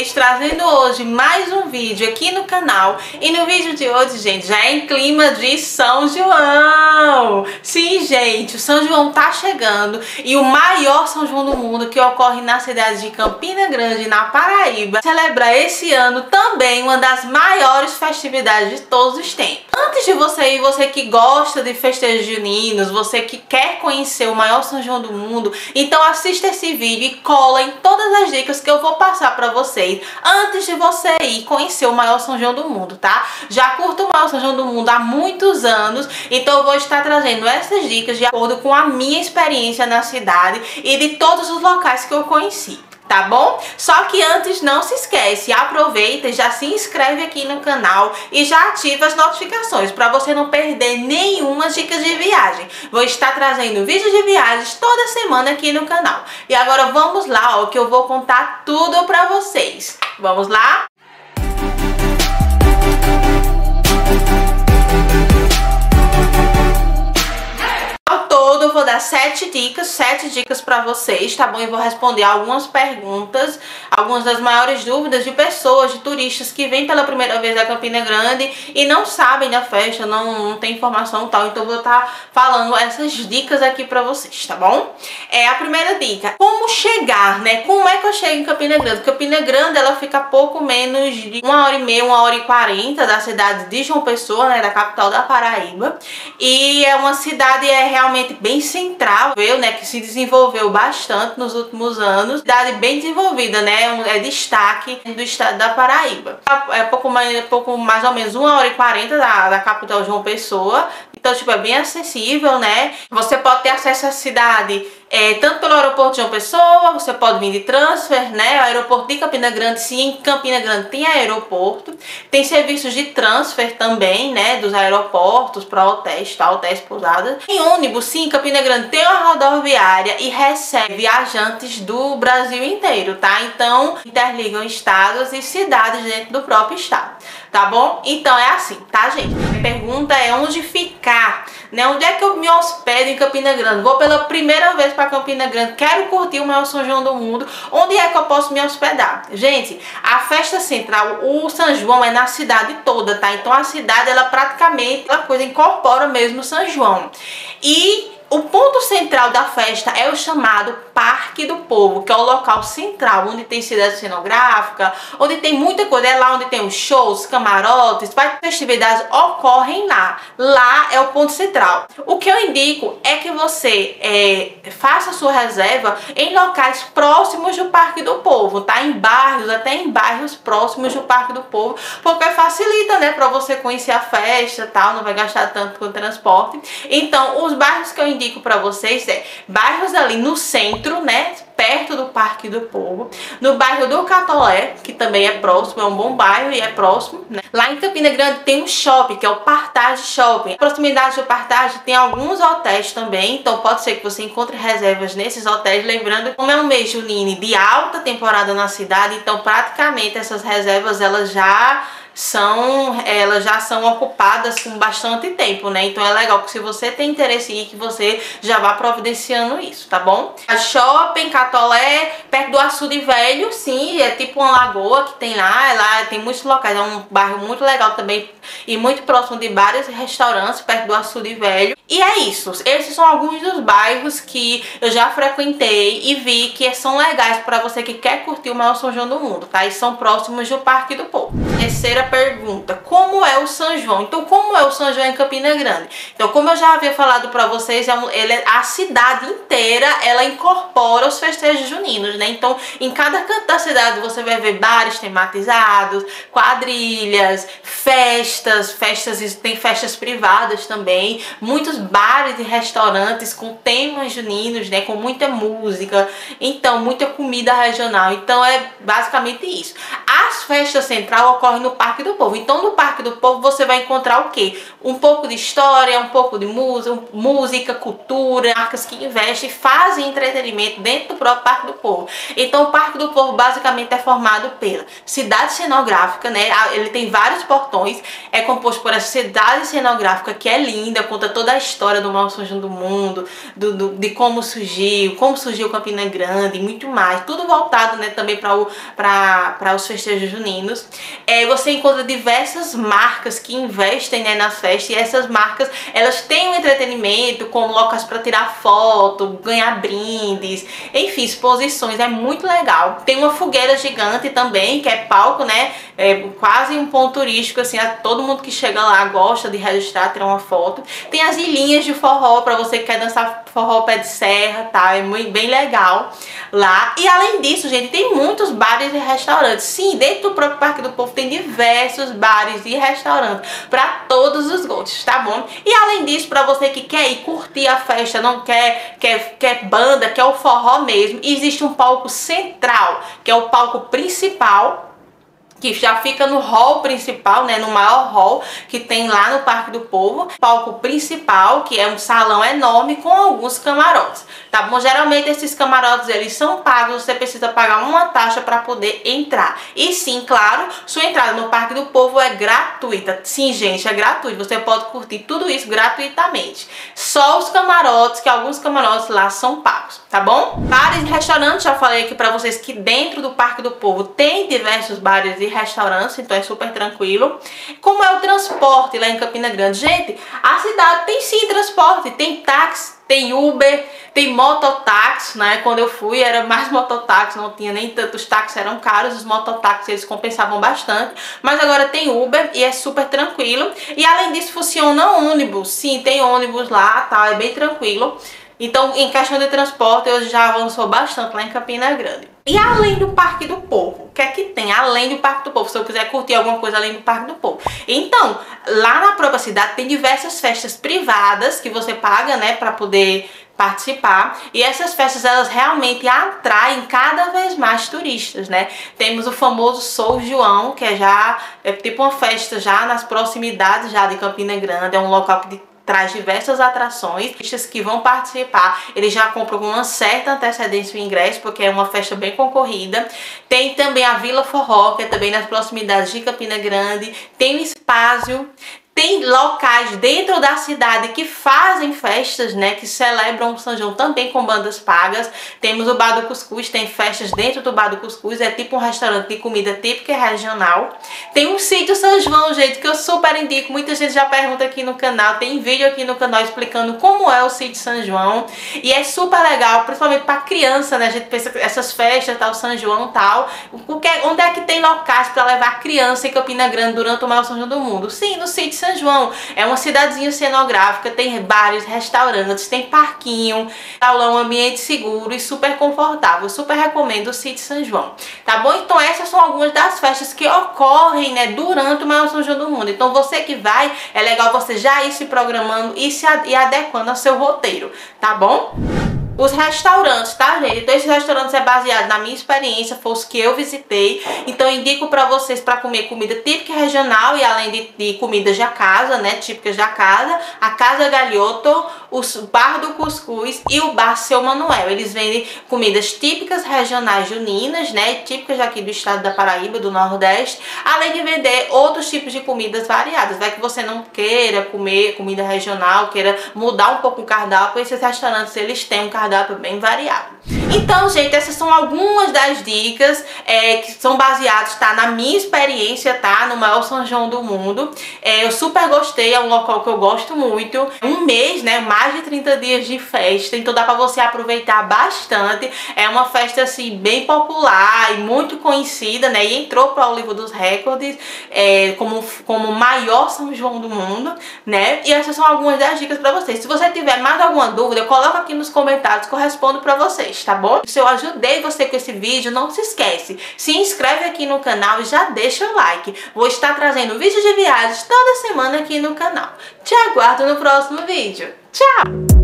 vocês, trazendo hoje mais um vídeo aqui no canal. E no vídeo de hoje, gente, já é em clima de São João. Sim, gente, o São João tá chegando e o maior São João do mundo, que ocorre na cidade de Campina Grande, na Paraíba, celebra esse ano também uma das maiores festividades de todos os tempos. Antes de você ir, você que gosta de festejos juninos, você que quer conhecer o maior São João do mundo, então assista esse vídeo e cola em todas as dicas que eu vou passar pra vocês antes de você ir conhecer o maior São João do mundo, tá? Já curto o maior São João do mundo há muitos anos, então eu vou estar trazendo essas dicas de acordo com a minha experiência na cidade e de todos os locais que eu conheci. Tá bom? Só que antes, não se esquece, aproveita e já se inscreve aqui no canal e já ativa as notificações para você não perder nenhuma dica de viagem. Vou estar trazendo vídeos de viagens toda semana aqui no canal. E agora vamos lá, ó, que eu vou contar tudo para vocês. Vamos lá? Eu vou dar 7 dicas para vocês, tá bom? Eu vou responder algumas perguntas, algumas das maiores dúvidas de pessoas, de turistas que vêm pela primeira vez a Campina Grande e não sabem da festa, não tem informação e tal. Então eu vou estar falando essas dicas aqui para vocês, tá bom? A primeira dica, como chegar, né? Como é que eu chego em Campina Grande? Campina Grande, ela fica a pouco menos de 1h30, 1h40 da cidade de João Pessoa, né? Da capital da Paraíba. E é uma cidade realmente bem central, né, que se desenvolveu bastante nos últimos anos, cidade bem desenvolvida, né, é destaque do estado da Paraíba. É pouco mais ou menos 1h40 da capital João Pessoa, então tipo é bem acessível, né, você pode ter acesso à cidade tanto pelo aeroporto de João Pessoa, você pode vir de transfer, né? O aeroporto de Campina Grande, sim, em Campina Grande tem aeroporto, tem serviços de transfer também, né? Dos aeroportos para hotéis, tá? Hotéis, pousadas. Em ônibus, sim, Campina Grande tem uma rodoviária e recebe viajantes do Brasil inteiro, tá? Então, interligam estados e cidades dentro do próprio estado, tá bom? Então é assim, tá, gente? A pergunta é onde ficar, né? Onde é que eu me hospedo em Campina Grande? Vou pela primeira vez para Campina Grande, quero curtir o maior São João do mundo, onde é que eu posso me hospedar? Gente, a festa central, o São João é na cidade toda, tá? Então a cidade, ela praticamente, a coisa incorpora mesmo o São João. E o ponto central da festa é o chamado Parque do Povo, que é o local central, onde tem cidade cenográfica, onde tem muita coisa, é lá onde tem os shows, camarotes, várias festividades ocorrem lá. Lá é o ponto central. O que eu indico é que você faça a sua reserva em locais próximos do Parque do Povo, tá? Em bairros, até em bairros próximos do Parque do Povo, porque facilita, né, para você conhecer a festa, tal, não vai gastar tanto com o transporte. Então, os bairros que eu indico para vocês bairros ali no centro, né, perto do Parque do Povo, no bairro do Catolé, que também é próximo, é um bom bairro e é próximo, né? Lá em Campina Grande tem um shopping, que é o Partage Shopping. Na proximidade do Partage tem alguns hotéis também, então pode ser que você encontre reservas nesses hotéis, lembrando, como é um mês junino de alta temporada na cidade, então praticamente essas reservas elas já são ocupadas com bastante tempo, né? Então é legal que se você tem interesse em ir, que você já vá providenciando isso, tá bom? A Shopping Catolé, perto do Açude Velho, sim, é tipo uma lagoa que tem lá tem muitos locais, é um bairro muito legal também e muito próximo de vários restaurantes perto do Açude Velho. E é isso, esses são alguns dos bairros que eu já frequentei e vi que são legais para você que quer curtir o maior São João do mundo, tá? E são próximos do Parque do Povo. Terceira pergunta, como é o São João? Então, como é o São João em Campina Grande? Então, como eu já havia falado para vocês, a cidade inteira, ela incorpora os festejos juninos, né? Então, em cada canto da cidade você vai ver bares tematizados, quadrilhas, festas, tem festas privadas também, muitos bares e restaurantes com temas juninos, né? Com muita música, então, muita comida regional. Então, é basicamente isso. A A festa central ocorre no Parque do Povo. Então, no Parque do Povo você vai encontrar o quê? Um pouco de história, um pouco de música, cultura, marcas que investem e fazem entretenimento dentro do próprio Parque do Povo. Então, o Parque do Povo basicamente é formado pela cidade cenográfica, né? Ele tem vários portões, é composto por essa cidade cenográfica que é linda, conta toda a história do maior São João do mundo, de como surgiu Campina Grande e muito mais. Tudo voltado, né, também para os festejos juninos. Você encontra diversas marcas que investem, né, nas festas, e essas marcas, elas têm um entretenimento, como locais para tirar foto, ganhar brindes, enfim, exposições, é muito legal. Tem uma fogueira gigante também, que é palco, né, quase um ponto turístico, assim, todo mundo que chega lá gosta de registrar, tirar uma foto. Tem as ilhinhas de forró, para você que quer dançar forró pé de serra, tá? É bem legal lá. E além disso, gente, tem muitos bares e restaurantes. Sim, dentro do próprio Parque do Povo tem diversos bares e restaurantes para todos os gostos, tá bom? E além disso, para você que quer ir curtir a festa, não quer banda, quer o forró mesmo, existe um palco central, que é o palco principal, que já fica no hall principal, né, no maior hall que tem lá no Parque do Povo. Palco principal, que é um salão enorme com alguns camarotes, tá bom? Geralmente esses camarotes, eles são pagos, você precisa pagar uma taxa para poder entrar. E sim, claro, sua entrada no Parque do Povo é gratuita. Sim, gente, é gratuito, você pode curtir tudo isso gratuitamente. Só os camarotes, que alguns camarotes lá são pagos, tá bom? Bares e restaurantes, já falei aqui para vocês que dentro do Parque do Povo tem diversos bares e restaurantes, então é super tranquilo. Como é o transporte lá em Campina Grande? Gente, a cidade tem sim transporte, tem táxi, tem Uber, tem mototáxi, né? Quando eu fui era mais mototáxi, não tinha nem tantos táxis, eram caros, os mototáxis eles compensavam bastante, mas agora tem Uber e é super tranquilo. E além disso funciona ônibus, sim, tem ônibus lá, tá? É bem tranquilo. Então, em questão de transporte, eu já avançou bastante lá em Campina Grande. E além do Parque do Povo, o que é que tem além do Parque do Povo? Se eu quiser curtir alguma coisa além do Parque do Povo. Então, lá na própria cidade tem diversas festas privadas que você paga, né, para poder participar, e essas festas elas realmente atraem cada vez mais turistas, né? Temos o famoso São João, que é tipo uma festa já nas proximidades já de Campina Grande, é um local que traz diversas atrações. Turistas que vão participar, eles já compram com uma certa antecedência o ingresso, porque é uma festa bem concorrida. Tem também a Vila Forró, que é também nas proximidades de Campina Grande. Tem o Espásio. Tem locais dentro da cidade que fazem festas, né, que celebram o São João também com bandas pagas. Temos o Bar do Cuscuz, tem festas dentro do Bar do Cuscuz, é tipo um restaurante de comida típica e regional. Tem o Sítio São João, gente, que eu super indico, muita gente já pergunta aqui no canal, tem vídeo aqui no canal explicando como é o Sítio São João, e é super legal, principalmente para criança, né, a gente pensa que essas festas, tal, São João, tal, porque onde é que tem locais para levar criança em Campina Grande durante o maior São João do mundo? Sim, no Sítio São João. É uma cidadezinha cenográfica, tem bares, restaurantes, tem parquinho, aula, um ambiente seguro e super confortável. Super recomendo o Sítio São João, tá bom? Então essas são algumas das festas que ocorrem, né, durante o maior São João do mundo. Então você que vai, é legal você já ir se programando e adequando ao seu roteiro, tá bom? Os restaurantes, tá, gente? Então esses restaurantes é baseado na minha experiência, foi os que eu visitei. Então eu indico pra vocês pra comer comida típica regional e além de comidas da casa, né, típicas da casa, a Casa Galhoto, o Bar do Cuscuz e o Bar Seu Manuel. Eles vendem comidas típicas regionais juninas, né, típicas aqui do estado da Paraíba, do Nordeste, além de vender outros tipos de comidas variadas. Vai que você não queira comer comida regional, queira mudar um pouco o cardápio, esses restaurantes eles têm um cardápio bem variado. Então, gente, essas são algumas das dicas que são baseadas, tá, na minha experiência, tá, no maior São João do mundo. Eu super gostei, é um local que eu gosto muito. Um mês, né, mais de 30 dias de festa, então dá pra você aproveitar bastante. É uma festa, assim, bem popular e muito conhecida, né, e entrou para o livro dos recordes como o maior São João do mundo, né, e essas são algumas das dicas pra vocês. Se você tiver mais alguma dúvida, coloca aqui nos comentários que eu respondo pra vocês, tá bom? Se eu ajudei você com esse vídeo, não se esquece, se inscreve aqui no canal e já deixa o like. Vou estar trazendo vídeos de viagens toda semana aqui no canal. Te aguardo no próximo vídeo. Tchau!